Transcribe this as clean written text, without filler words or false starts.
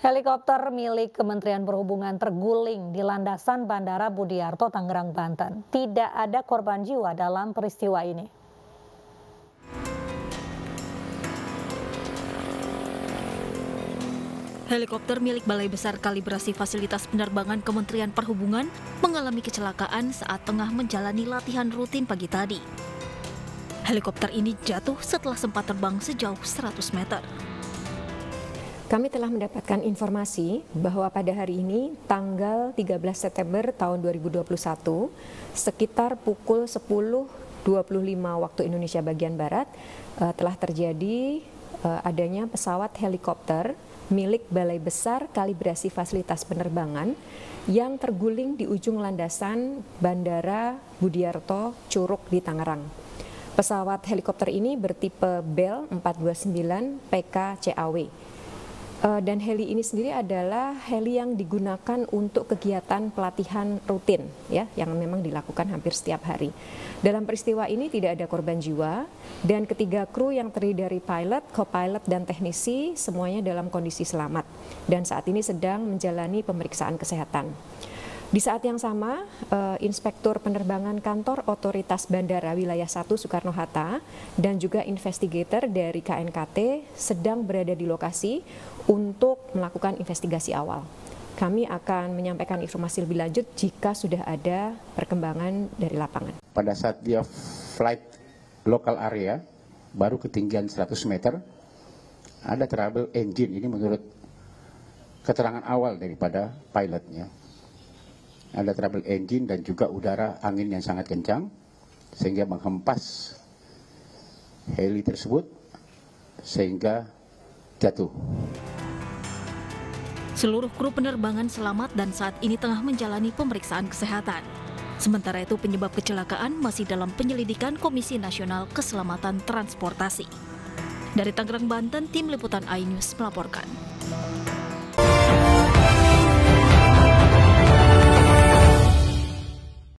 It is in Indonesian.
Helikopter milik Kementerian Perhubungan terguling di landasan Bandara Budiarto, Tangerang, Banten. Tidak ada korban jiwa dalam peristiwa ini. Helikopter milik Balai Besar Kalibrasi Fasilitas Penerbangan Kementerian Perhubungan mengalami kecelakaan saat tengah menjalani latihan rutin pagi tadi. Helikopter ini jatuh setelah sempat terbang sejauh 100 meter. Kami telah mendapatkan informasi bahwa pada hari ini, tanggal 13 September tahun 2021, sekitar pukul 10.25 waktu Indonesia bagian Barat, telah terjadi adanya pesawat helikopter milik Balai Besar Kalibrasi Fasilitas Penerbangan yang terguling di ujung landasan Bandara Budiarto, Curug di Tangerang. Pesawat helikopter ini bertipe Bell 429 PK-CAW. Dan heli ini sendiri adalah heli yang digunakan untuk kegiatan pelatihan rutin, ya, yang memang dilakukan hampir setiap hari. Dalam peristiwa ini tidak ada korban jiwa, dan ketiga kru yang terdiri dari pilot, co-pilot, dan teknisi semuanya dalam kondisi selamat, dan saat ini sedang menjalani pemeriksaan kesehatan. Di saat yang sama, Inspektur Penerbangan Kantor Otoritas Bandara Wilayah 1 Soekarno-Hatta dan juga investigator dari KNKT sedang berada di lokasi untuk melakukan investigasi awal. Kami akan menyampaikan informasi lebih lanjut jika sudah ada perkembangan dari lapangan. Pada saat dia flight local area, baru ketinggian 100 meter, ada trouble engine. Ini menurut keterangan awal daripada pilotnya. Ada trouble engine dan juga udara angin yang sangat kencang sehingga menghempas heli tersebut sehingga jatuh. Seluruh kru penerbangan selamat dan saat ini tengah menjalani pemeriksaan kesehatan. Sementara itu penyebab kecelakaan masih dalam penyelidikan Komisi Nasional Keselamatan Transportasi. Dari Tangerang, Banten, Tim Liputan iNews melaporkan.